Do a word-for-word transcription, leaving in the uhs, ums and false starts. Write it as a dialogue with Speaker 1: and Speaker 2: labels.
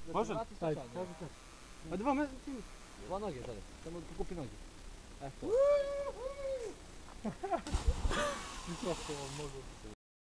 Speaker 1: Może?
Speaker 2: Tak,
Speaker 3: Tak,
Speaker 2: tak,
Speaker 3: tak, tak.
Speaker 1: A dwa metry?
Speaker 2: Dwa nogi зараз. Це ми купі ноги. Ехто.
Speaker 3: Мікрофон може.